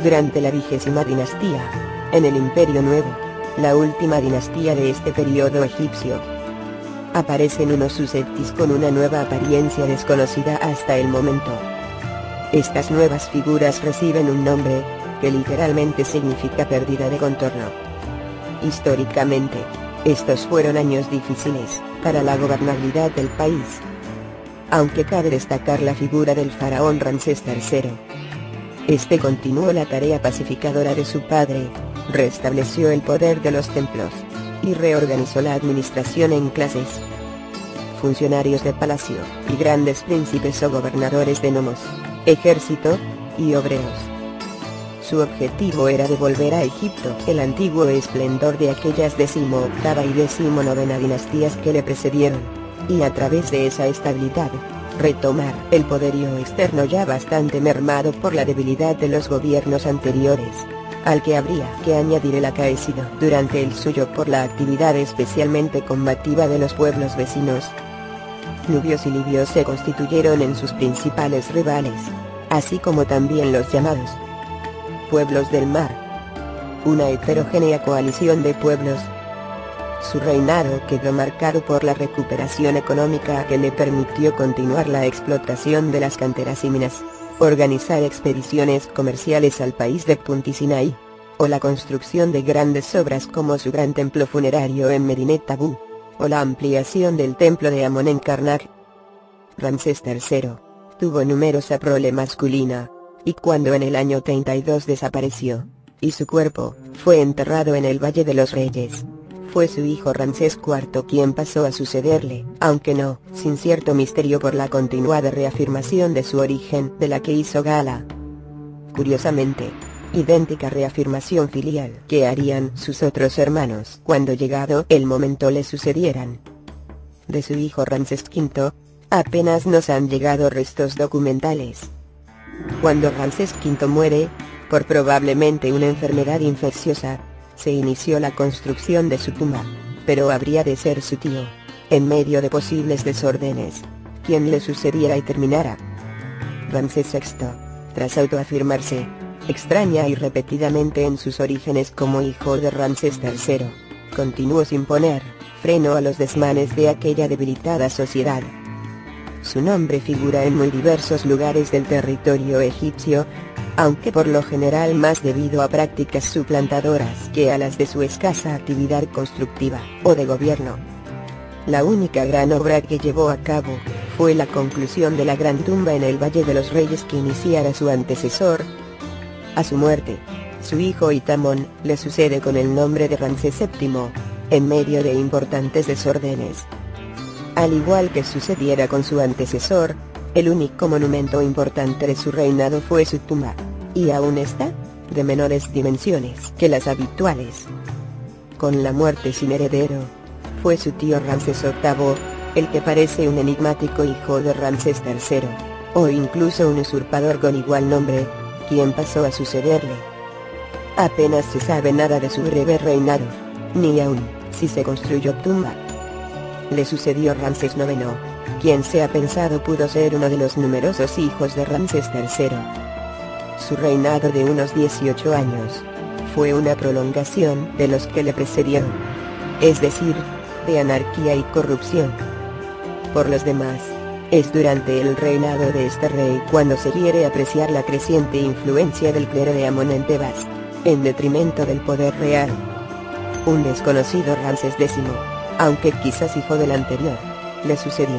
durante la 20ª dinastía, en el Imperio Nuevo, la última dinastía de este periodo egipcio. Aparecen unos susceptis con una nueva apariencia desconocida hasta el momento. Estas nuevas figuras reciben un nombre, que literalmente significa pérdida de contorno. Históricamente, estos fueron años difíciles, para la gobernabilidad del país. Aunque cabe destacar la figura del faraón Ramsés III. Este continuó la tarea pacificadora de su padre, restableció el poder de los templos, y reorganizó la administración en clases. Funcionarios de palacio, y grandes príncipes o gobernadores de nomos, ejército, y obreros. Su objetivo era devolver a Egipto el antiguo esplendor de aquellas 18ª y 19ª dinastías que le precedieron, y a través de esa estabilidad, retomar el poderío externo ya bastante mermado por la debilidad de los gobiernos anteriores, al que habría que añadir el acaecido durante el suyo por la actividad especialmente combativa de los pueblos vecinos. Nubios y libios se constituyeron en sus principales rivales, así como también los llamados pueblos del mar, una heterogénea coalición de pueblos. Su reinado quedó marcado por la recuperación económica que le permitió continuar la explotación de las canteras y minas, organizar expediciones comerciales al país de Punt y Sinaí, o la construcción de grandes obras como su gran templo funerario en Medinet Habu, o la ampliación del templo de Amón en Karnak. Ramsés III tuvo numerosa prole masculina, y cuando en el año 32 desapareció, y su cuerpo fue enterrado en el Valle de los Reyes, fue su hijo Ramsés IV quien pasó a sucederle, aunque no sin cierto misterio por la continuada reafirmación de su origen de la que hizo gala. Curiosamente, idéntica reafirmación filial que harían sus otros hermanos cuando llegado el momento le sucedieran. De su hijo Ramsés V, apenas nos han llegado restos documentales. Cuando Ramsés V muere, por probablemente una enfermedad infecciosa, se inició la construcción de su tumba, pero habría de ser su tío, en medio de posibles desórdenes, quien le sucediera y terminara. Ramsés VI, tras autoafirmarse, extraña y repetidamente en sus orígenes como hijo de Ramsés III, continuó sin poner freno a los desmanes de aquella debilitada sociedad. Su nombre figura en muy diversos lugares del territorio egipcio, aunque por lo general más debido a prácticas suplantadoras que a las de su escasa actividad constructiva o de gobierno. La única gran obra que llevó a cabo fue la conclusión de la gran tumba en el Valle de los Reyes que iniciara su antecesor. A su muerte, su hijo Itamón le sucede con el nombre de Ramsés VII, en medio de importantes desórdenes. Al igual que sucediera con su antecesor, el único monumento importante de su reinado fue su tumba, y aún está, de menores dimensiones que las habituales. Con la muerte sin heredero, fue su tío Ramsés VIII, el que parece un enigmático hijo de Ramsés III, o incluso un usurpador con igual nombre, quien pasó a sucederle. Apenas se sabe nada de su breve reinado, ni aún si se construyó tumba. Le sucedió Ramsés IX, quien se ha pensado pudo ser uno de los numerosos hijos de Ramsés III. Su reinado de unos 18 años fue una prolongación de los que le precedieron, es decir, de anarquía y corrupción. Por los demás, es durante el reinado de este rey cuando se quiere apreciar la creciente influencia del clero de Amón en Tebas, en detrimento del poder real. Un desconocido Ramsés X, aunque quizás hijo del anterior, le sucedió.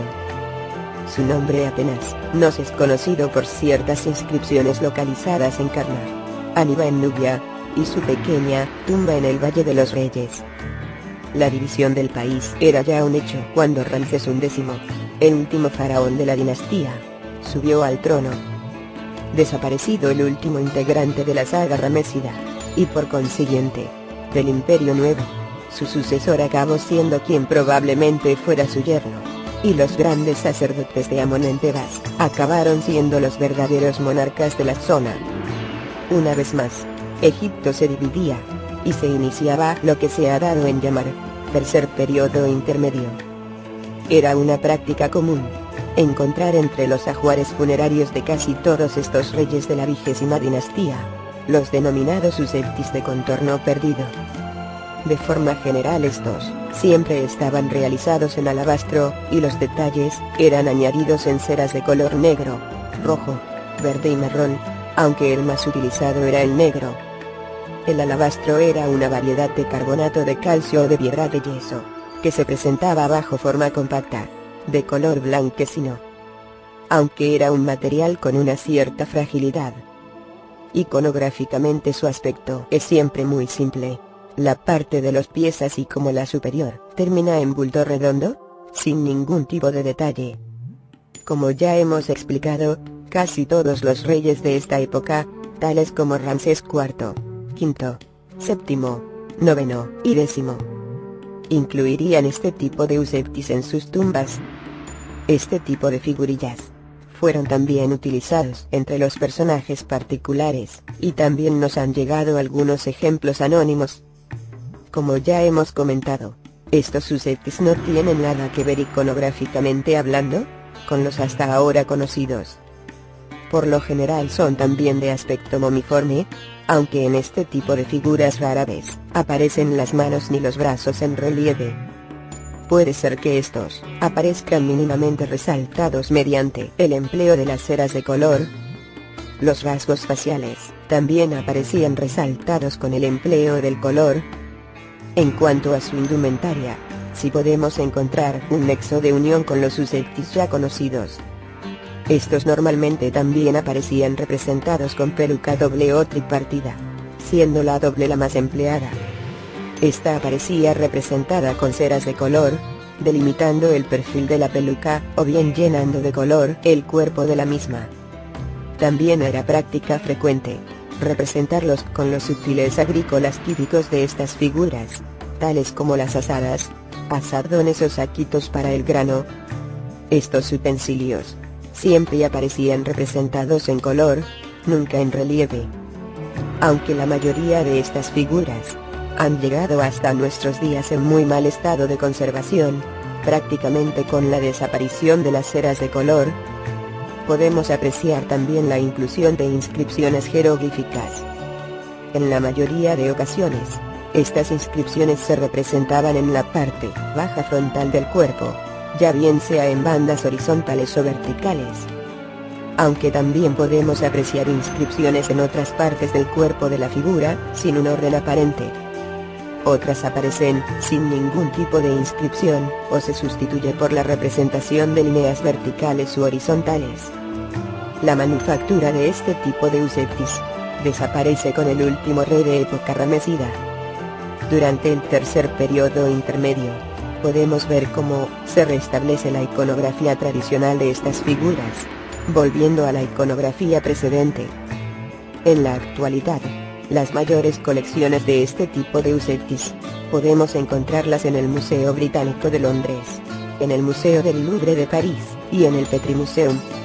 Su nombre apenas nos es conocido por ciertas inscripciones localizadas en Karnak, Aniba en Nubia, y su pequeña tumba en el Valle de los Reyes. La división del país era ya un hecho cuando Ramsés XI, el último faraón de la dinastía, subió al trono. Desaparecido el último integrante de la saga ramésida, y por consiguiente, del Imperio Nuevo, su sucesor acabó siendo quien probablemente fuera su yerno, y los grandes sacerdotes de Amón en Tebas acabaron siendo los verdaderos monarcas de la zona. Una vez más, Egipto se dividía, y se iniciaba lo que se ha dado en llamar tercer periodo intermedio. Era una práctica común encontrar entre los ajuares funerarios de casi todos estos reyes de la 20ª dinastía los denominados susceptis de contorno perdido. De forma general estos, siempre estaban realizados en alabastro, y los detalles, eran añadidos en ceras de color negro, rojo, verde y marrón, aunque el más utilizado era el negro. El alabastro era una variedad de carbonato de calcio o de piedra de yeso, que se presentaba bajo forma compacta, de color blanquecino. Aunque era un material con una cierta fragilidad. Iconográficamente su aspecto es siempre muy simple. La parte de los pies así como la superior, termina en bulto redondo, sin ningún tipo de detalle. Como ya hemos explicado, casi todos los reyes de esta época, tales como Ramsés IV, V, VII, IX y X, incluirían este tipo de eusebtis en sus tumbas. Este tipo de figurillas fueron también utilizados entre los personajes particulares, y también nos han llegado algunos ejemplos anónimos. Como ya hemos comentado, estos susceptis no tienen nada que ver iconográficamente hablando con los hasta ahora conocidos. Por lo general son también de aspecto momiforme, aunque en este tipo de figuras rara vez aparecen las manos ni los brazos en relieve. Puede ser que estos aparezcan mínimamente resaltados mediante el empleo de las ceras de color. Los rasgos faciales también aparecían resaltados con el empleo del color. En cuanto a su indumentaria, sí podemos encontrar un nexo de unión con los susceptis ya conocidos. Estos normalmente también aparecían representados con peluca doble o tripartida, siendo la doble la más empleada. Esta aparecía representada con ceras de color, delimitando el perfil de la peluca, o bien llenando de color el cuerpo de la misma. También era práctica frecuente representarlos con los útiles agrícolas típicos de estas figuras, tales como las azadas, azardones o saquitos para el grano. Estos utensilios siempre aparecían representados en color, nunca en relieve. Aunque la mayoría de estas figuras han llegado hasta nuestros días en muy mal estado de conservación, prácticamente con la desaparición de las ceras de color, podemos apreciar también la inclusión de inscripciones jeroglíficas. En la mayoría de ocasiones, estas inscripciones se representaban en la parte baja frontal del cuerpo, ya bien sea en bandas horizontales o verticales. Aunque también podemos apreciar inscripciones en otras partes del cuerpo de la figura, sin un orden aparente. Otras aparecen sin ningún tipo de inscripción, o se sustituye por la representación de líneas verticales u horizontales. La manufactura de este tipo de eusebtis desaparece con el último rey de época ramesida. Durante el tercer periodo intermedio, podemos ver cómo se restablece la iconografía tradicional de estas figuras, volviendo a la iconografía precedente. En la actualidad, las mayores colecciones de este tipo de eusebtis podemos encontrarlas en el Museo Británico de Londres, en el Museo del Louvre de París, y en el Petri Museum.